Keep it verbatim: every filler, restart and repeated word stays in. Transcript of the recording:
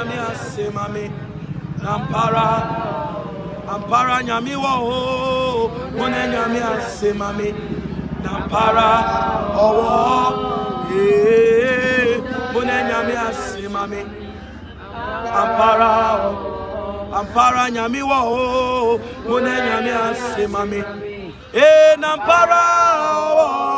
nyame ase mami nampara ampara nyami wo mone nyame ase mami nampara owo eh mone nyame ase mami ampara ampara nyami wo mone nyame ase mami eh nampara owo